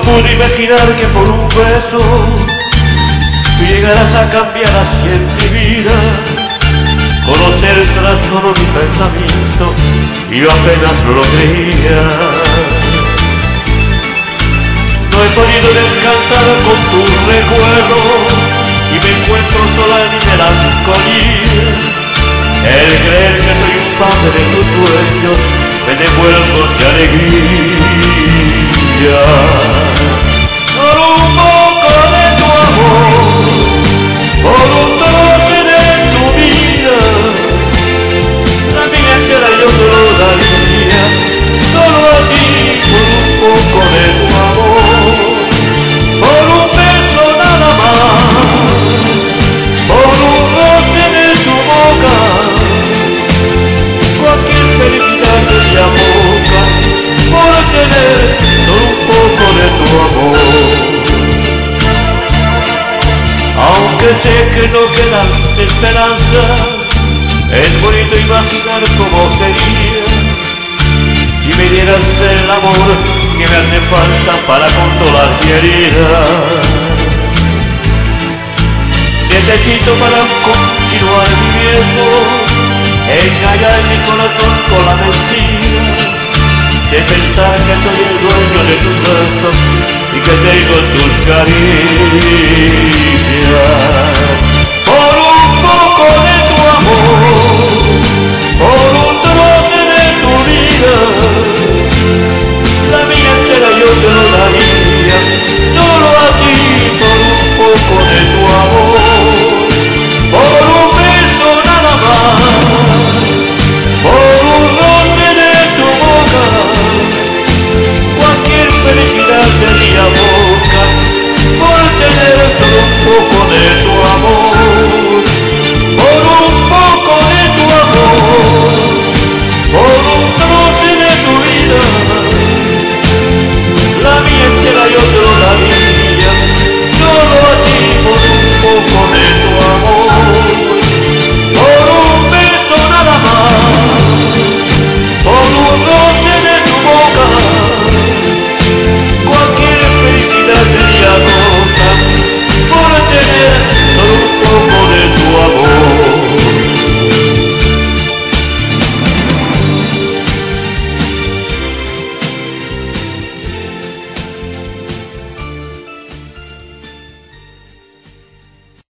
pude imaginar que por un beso tú llegarás a cambiar así en mi vida. Conocer el trastorno de mi pensamiento y yo apenas lo creía. No he podido descansar con tu recuerdo y me encuentro sola en mi melancolía. El creer que soy un padre de tus sueños me devuelvo de alegría. Por un poco de tu amor, por un trozo de tu vida, la vida entera yo te lo daría, solo a ti, por un poco de tu amor, por un beso nada más, por un roce de tu boca, cualquier felicidad de mi boca, por tener solo un poco de tu amor. Aunque sé que no quedan esperanzas, es bonito imaginar cómo sería si me dieras el amor que me hace falta para controlar mi herida. Necesito para continuar viviendo engañar mi corazón con la mentira de pensar que soy el dueño de tus besos y que tengo tus caricias.